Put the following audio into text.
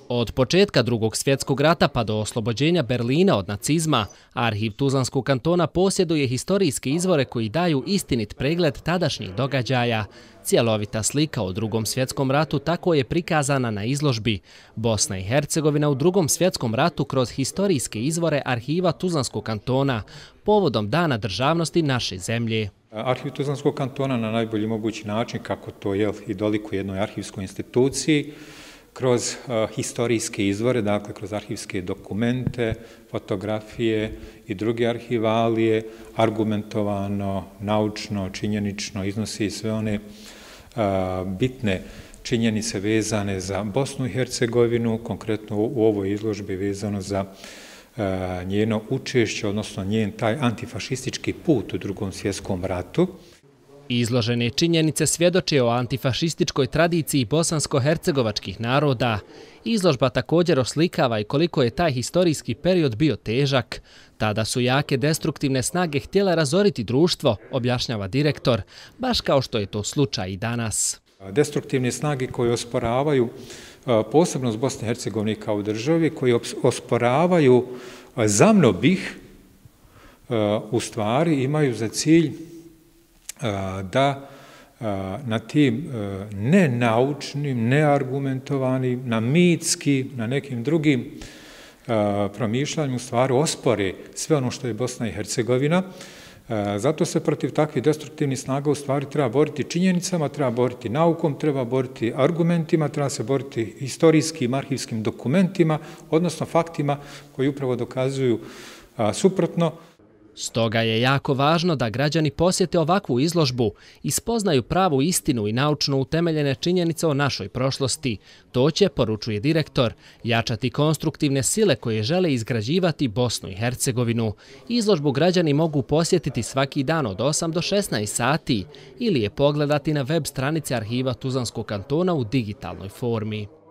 Od početka Drugog svjetskog rata pa do oslobođenja Berlina od nacizma, Arhiv Tuzlanskog kantona posjeduje historijske izvore koji daju istinit pregled tadašnjih događaja. Cjelovita slika o Drugom svjetskom ratu tako je prikazana na izložbi Bosna i Hercegovina u Drugom svjetskom ratu kroz historijske izvore Arhiva Tuzlanskog kantona povodom Dana državnosti naše zemlje. Arhiv Tuzlanskog kantona na najbolji mogući način, kako to je i dolikuje jednoj arhivskoj instituciji, kroz historijske izvore, dakle kroz arhivske dokumente, fotografije i druge arhivalije, argumentovano, naučno, činjenično iznosi sve one bitne činjenice vezane za Bosnu i Hercegovinu, konkretno u ovoj izložbi vezano za njeno učešće, odnosno njen taj antifašistički put u Drugom svjetskom ratu. Izložene činjenice svjedoče o antifašističkoj tradiciji bosansko-hercegovačkih naroda. Izložba također oslikava i koliko je taj historijski period bio težak. Tada su jake destruktivne snage htjele razoriti društvo, objašnjava direktor, baš kao što je to slučaj i danas. Destruktivne snage koje osporavaju posebnost Bosne i Hercegovine kao državi, koji osporavaju zamnobih, u stvari imaju za cilj da na tim nenaučnim, neargumentovanim, na mitskim, na nekim drugim promišljanjima u stvari ospore sve ono što je Bosna i Hercegovina. Zato se protiv takvih destruktivnih snaga u stvari treba boriti činjenicama, treba boriti naukom, treba boriti argumentima, treba se boriti historijskim, arhivskim dokumentima, odnosno faktima koji upravo dokazuju suprotno. Stoga je jako važno da građani posjete ovakvu izložbu i spoznaju pravu istinu i naučno utemeljene činjenice o našoj prošlosti. To će, poručuje direktor, jačati konstruktivne sile koje žele izgrađivati Bosnu i Hercegovinu. Izložbu građani mogu posjetiti svaki dan od 8 do 16 sati ili je pogledati na web stranici Arhiva Tuzlanskog kantona u digitalnoj formi.